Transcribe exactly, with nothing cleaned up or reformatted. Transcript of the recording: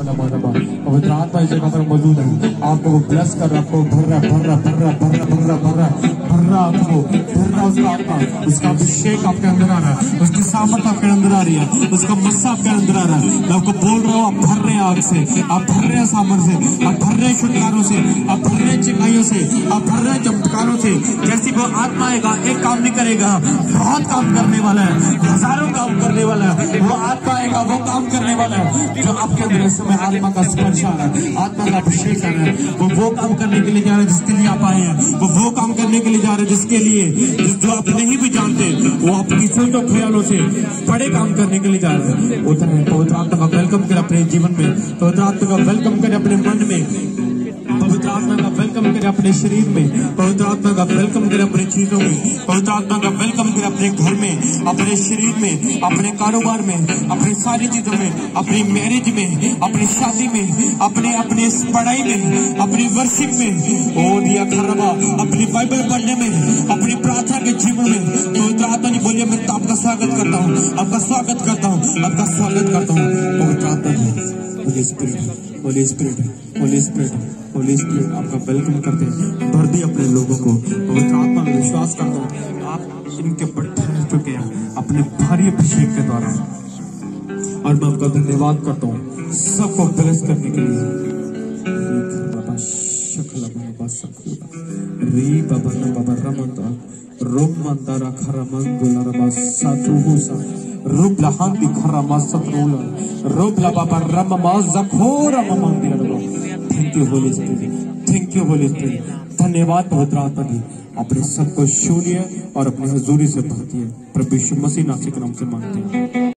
पवित्र आत्मा इस जगह पर मौजूद है। आपको वो ब्लेस कर रहा, आपको भर रहा भर रहा भर रहा भर रहा भर रहा भर रहा भर रहा आपको भर रहा उसका आत्मा, उसका अभिषेक आपके अंदर आ रहा है, उसकी सामर्थ आपके अंदर आ रही है, उसका मस्सा आपके अंदर आ रहा है। मैं आपको बोल रहा हूँ, आप भर रहे हैं आग से, आप भर रहे हैं सामर्थ से, आप भर रहे हैं शुद्धकारों से, आप भर रहे हैं चिकाइयों से, आप भर रहे हैं चमत्कारों से। जैसी वो आत्मा आएगा, एक काम नहीं करेगा, बहुत काम करने वाला है, हजारों काम करने वाला है। वो आत्मा आएगा, वो काम करने वाला है जो आपके अंदर इस समय आत्मा का स्पर्श आ रहा है, आत्मा का अभिषेक आ रहा है। वो वो काम करने के लिए जा रहे हैं जिसके लिए आप आए हैं, वो वो काम करने के लिए जा रहे हैं जिसके लिए जिस जो आप नहीं भी जानते, वो आपकी सोचो ख्यालों से बड़े काम करने के लिए जा रहे हैं। उधर है पवित्र आत्मा का वेलकम करें अपने जीवन में, पवित्र आत्मा का वेलकम करें अपने मन में, पवित्र आत्मा का वेलकम करें अपने शरीर में, पवित्र आत्मा का वेलकम करें अपनी चीजों में, पवित्र आत्मा का वेलकम करें अपने घर में, अपने शरीर में, अपने कारोबार में, अपनी सारी चीजों में, अपनी मैरिज में, अपनी शादी में, अपने अपने पढ़ाई में, अपनी वर्शिप में, ओ दिया खरबा, अपनी बाइबल पढ़ने में, अपनी प्रार्थना के जीवन में। पवित्र आत्मा ने बोलिए, मैं आपका स्वागत करता हूँ, आपका स्वागत करता हूँ, आपका स्वागत करता हूँ। पवित्र आत्मा ने holy spirit, holy spirit, holy spirit, holy spirit आपका वेलकम करते हैं। भर दिए अपने लोगों को। पवित्र आत्मा में विश्वास करता हूँ आप इनके ऊपर ठहर चुके हैं अपने भारी अभिषेक के द्वारा, और मैं आपका धन्यवाद करता हूँ सबको ब्लेस करने के लिए। री बाबा बाबा रमंता रोमंता रखरा मंगुला रबा सातुहुसा रूप लहान दिखरा मासत्रोला रूप लबाबा रममा जखोरा ममंदिर रबा। Thank you holy spirit, thank you holy spirit. धन्यवाद पवित्र आत्मा की, अपने सबको छू लिया और अपनी हजूरी से भरती है। प्रभु यीशु मसीह नाम से मांगते हैं।